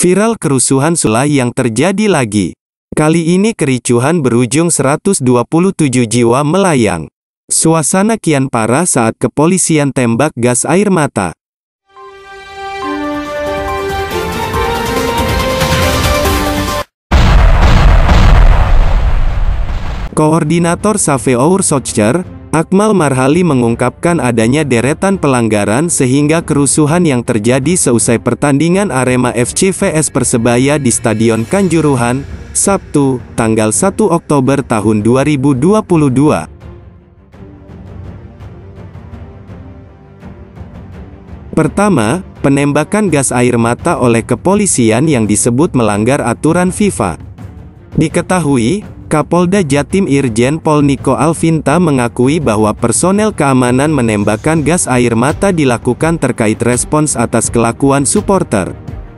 Viral kerusuhan Sulai yang terjadi lagi. Kali ini kericuhan berujung 127 jiwa melayang. Suasana kian parah saat kepolisian tembak gas air mata. Koordinator Save-Our Soccer, Akmal Marhali mengungkapkan adanya deretan pelanggaran sehingga kerusuhan yang terjadi seusai pertandingan Arema FC vs Persebaya di Stadion Kanjuruhan, Sabtu, tanggal 1 Oktober tahun 2022. Pertama, penembakan gas air mata oleh kepolisian yang disebut melanggar aturan FIFA. Diketahui, Kapolda Jatim Irjen Pol Niko Alvinta mengakui bahwa personel keamanan menembakkan gas air mata dilakukan terkait respons atas kelakuan supporter.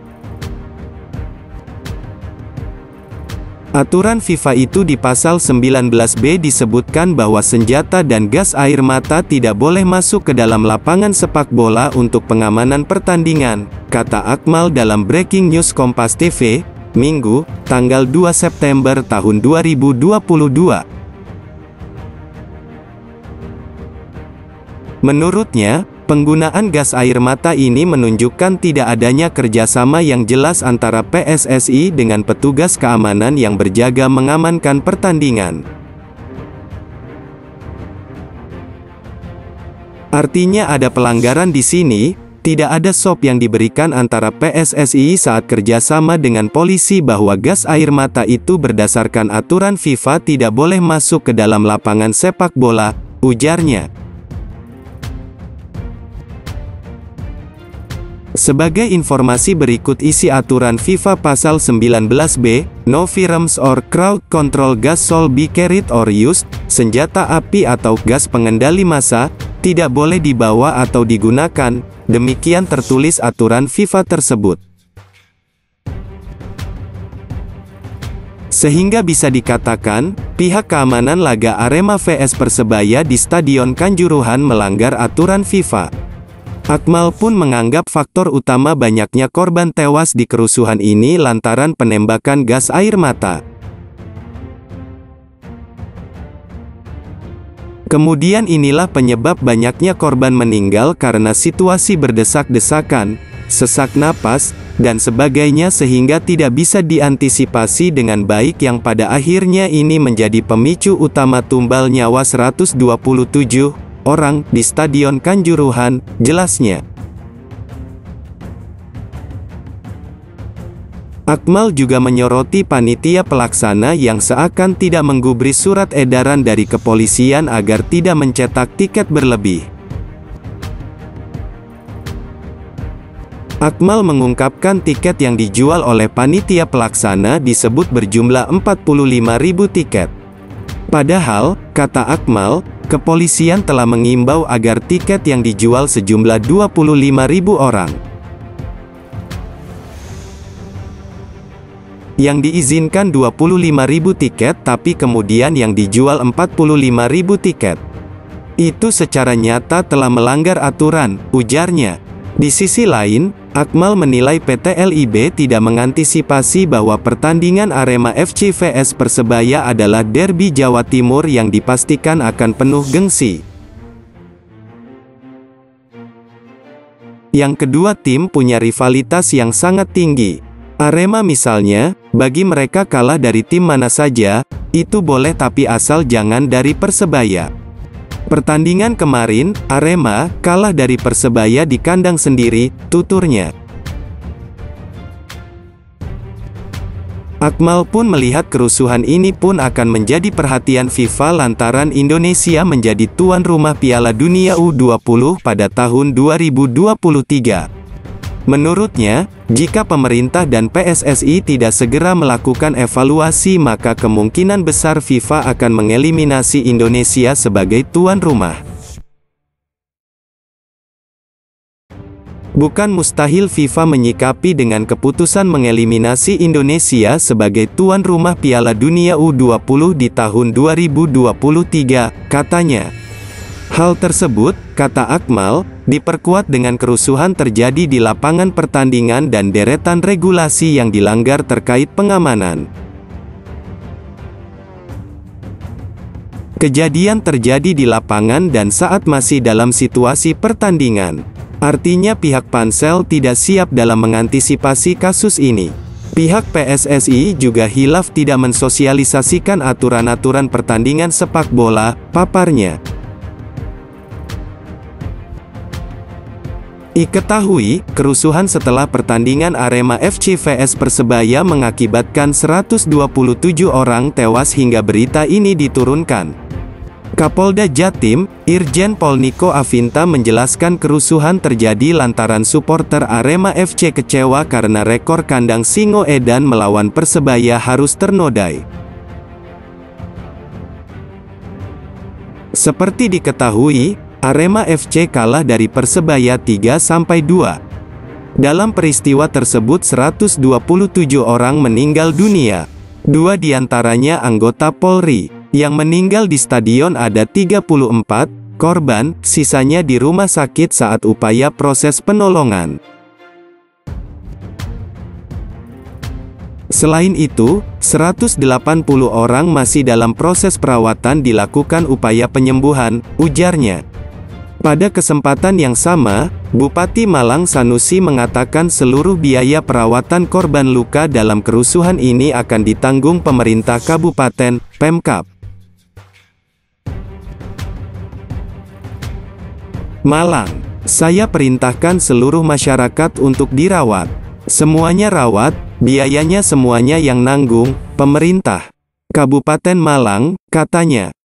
Aturan FIFA itu di pasal 19B disebutkan bahwa senjata dan gas air mata tidak boleh masuk ke dalam lapangan sepak bola untuk pengamanan pertandingan, kata Akmal dalam Breaking News Kompas TV, Minggu, tanggal 2 September tahun 2022. Menurutnya, penggunaan gas air mata ini menunjukkan tidak adanya kerjasama yang jelas antara PSSI dengan petugas keamanan yang berjaga mengamankan pertandingan. Artinya ada pelanggaran di sini. Tidak ada sop yang diberikan antara PSSI saat kerjasama dengan polisi bahwa gas air mata itu berdasarkan aturan FIFA tidak boleh masuk ke dalam lapangan sepak bola, ujarnya. Sebagai informasi berikut isi aturan FIFA pasal 19B, no firearms or crowd control gas shall be carried or used, senjata api atau gas pengendali massa, tidak boleh dibawa atau digunakan, demikian tertulis aturan FIFA tersebut. Sehingga bisa dikatakan, pihak keamanan laga Arema vs Persebaya di Stadion Kanjuruhan melanggar aturan FIFA. Akmal pun menganggap faktor utama banyaknya korban tewas di kerusuhan ini lantaran penembakan gas air mata. Kemudian inilah penyebab banyaknya korban meninggal karena situasi berdesak-desakan, sesak napas, dan sebagainya sehingga tidak bisa diantisipasi dengan baik yang pada akhirnya ini menjadi pemicu utama tumbal nyawa 127 orang di Stadion Kanjuruhan, jelasnya. Akmal juga menyoroti panitia pelaksana yang seakan tidak menggubris surat edaran dari kepolisian agar tidak mencetak tiket berlebih. Akmal mengungkapkan tiket yang dijual oleh panitia pelaksana disebut berjumlah 45.000 tiket. Padahal, kata Akmal, kepolisian telah mengimbau agar tiket yang dijual sejumlah 25.000 orang. Yang diizinkan 25.000 tiket tapi kemudian yang dijual 45.000 tiket. Itu secara nyata telah melanggar aturan, ujarnya. Di sisi lain, Akmal menilai PT LIB tidak mengantisipasi bahwa pertandingan Arema FC vs Persebaya adalah derby Jawa Timur yang dipastikan akan penuh gengsi. Yang kedua tim punya rivalitas yang sangat tinggi. Arema misalnya, bagi mereka kalah dari tim mana saja, itu boleh tapi asal jangan dari Persebaya. Pertandingan kemarin, Arema kalah dari Persebaya di kandang sendiri, tuturnya. Akmal pun melihat kerusuhan ini pun akan menjadi perhatian FIFA lantaran Indonesia menjadi tuan rumah Piala Dunia U20 pada tahun 2023. Menurutnya, jika pemerintah dan PSSI tidak segera melakukan evaluasi maka kemungkinan besar FIFA akan mengeliminasi Indonesia sebagai tuan rumah. Bukan mustahil FIFA menyikapi dengan keputusan mengeliminasi Indonesia sebagai tuan rumah Piala Dunia U20 di tahun 2023, katanya. Hal tersebut, kata Akmal, diperkuat dengan kerusuhan terjadi di lapangan pertandingan dan deretan regulasi yang dilanggar terkait pengamanan. Kejadian terjadi di lapangan dan saat masih dalam situasi pertandingan. Artinya pihak pansel tidak siap dalam mengantisipasi kasus ini. Pihak PSSI juga hilaf tidak mensosialisasikan aturan-aturan pertandingan sepak bola, paparnya. Diketahui, kerusuhan setelah pertandingan Arema FC vs Persebaya mengakibatkan 127 orang tewas hingga berita ini diturunkan. Kapolda Jatim, Irjen Pol Niko Afinta menjelaskan kerusuhan terjadi lantaran supporter Arema FC kecewa karena rekor kandang Singoedan melawan Persebaya harus ternodai. Seperti diketahui, Arema FC kalah dari Persebaya 3-2. Dalam peristiwa tersebut 127 orang meninggal dunia. 2 diantaranya anggota Polri. Yang meninggal di stadion ada 34 korban, sisanya di rumah sakit saat upaya proses penolongan. Selain itu, 180 orang masih dalam proses perawatan dilakukan upaya penyembuhan, ujarnya. Pada kesempatan yang sama, Bupati Malang Sanusi mengatakan seluruh biaya perawatan korban luka dalam kerusuhan ini akan ditanggung pemerintah kabupaten, Pemkab Malang. Saya perintahkan seluruh masyarakat untuk dirawat. Semuanya rawat, biayanya semuanya yang nanggung, pemerintah Kabupaten Malang, katanya.